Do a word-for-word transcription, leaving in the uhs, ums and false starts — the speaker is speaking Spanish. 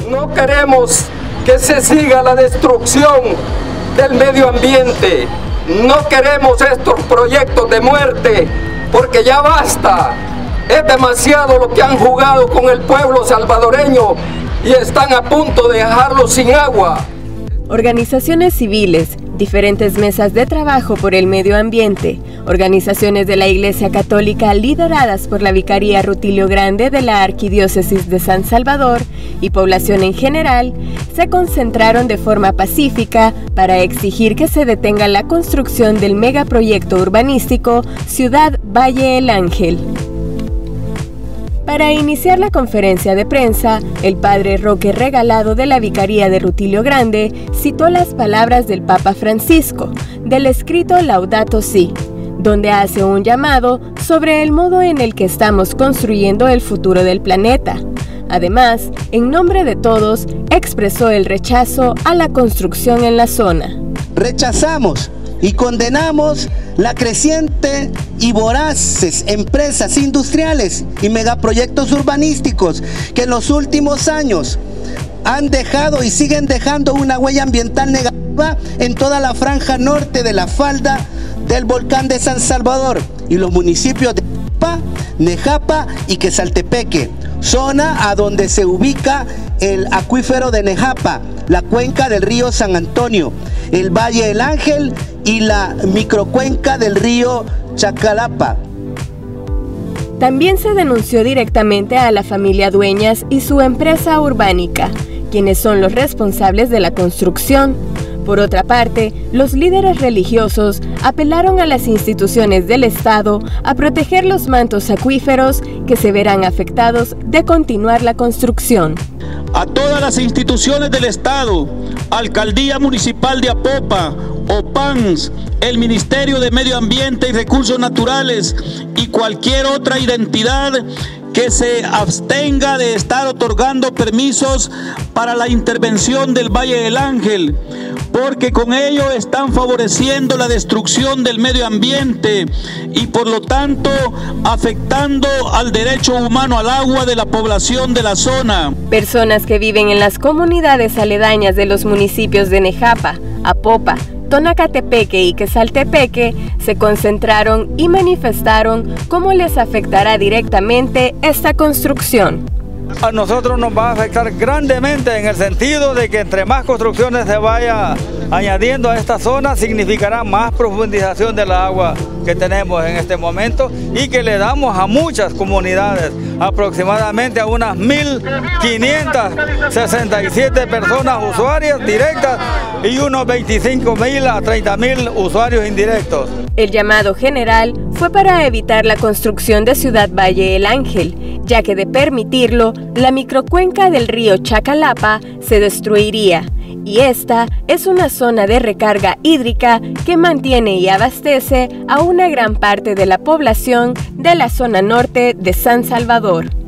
No queremos que se siga la destrucción del medio ambiente. No queremos estos proyectos de muerte, porque ya basta. Es demasiado lo que han jugado con el pueblo salvadoreño y están a punto de dejarlo sin agua. Organizaciones civiles, diferentes mesas de trabajo por el medio ambiente, organizaciones de la Iglesia Católica lideradas por la Vicaría Rutilio Grande de la Arquidiócesis de San Salvador y población en general, se concentraron de forma pacífica para exigir que se detenga la construcción del megaproyecto urbanístico Ciudad Valle El Ángel. Para iniciar la conferencia de prensa, el padre Roque Regalado de la Vicaría de Rutilio Grande citó las palabras del Papa Francisco, del escrito Laudato Si, donde hace un llamado sobre el modo en el que estamos construyendo el futuro del planeta. Además, en nombre de todos, expresó el rechazo a la construcción en la zona. Rechazamos y condenamos la creciente y voraces empresas industriales y megaproyectos urbanísticos que en los últimos años han dejado y siguen dejando una huella ambiental negativa en toda la franja norte de la falda del volcán de San Salvador y los municipios de Nejapa, Nejapa y Quesaltepeque, zona a donde se ubica el acuífero de Nejapa, la cuenca del río San Antonio, el Valle El Ángel y la microcuenca del río Chacalapa. También se denunció directamente a la familia Dueñas y su empresa urbánica, quienes son los responsables de la construcción. Por otra parte, los líderes religiosos apelaron a las instituciones del Estado a proteger los mantos acuíferos que se verán afectados de continuar la construcción. A todas las instituciones del Estado, Alcaldía Municipal de Apopa, OPANS, el Ministerio de Medio Ambiente y Recursos Naturales y cualquier otra identidad que se abstenga de estar otorgando permisos para la intervención del Valle del Ángel, porque con ello están favoreciendo la destrucción del medio ambiente y por lo tanto afectando al derecho humano al agua de la población de la zona. Personas que viven en las comunidades aledañas de los municipios de Nejapa, Apopa, Tonacatepeque y Quesaltepeque se concentraron y manifestaron cómo les afectará directamente esta construcción. A nosotros nos va a afectar grandemente en el sentido de que entre más construcciones se vaya añadiendo a esta zona, significará más profundización del agua que tenemos en este momento y que le damos a muchas comunidades, aproximadamente a unas mil quinientas sesenta y siete personas usuarias directas y unos veinticinco mil a treinta mil usuarios indirectos. El llamado general fue para evitar la construcción de Ciudad Valle El Ángel, ya que de permitirlo, la microcuenca del río Chacalapa se destruiría, y esta es una zona de recarga hídrica que mantiene y abastece a una gran parte de la población de la zona norte de San Salvador.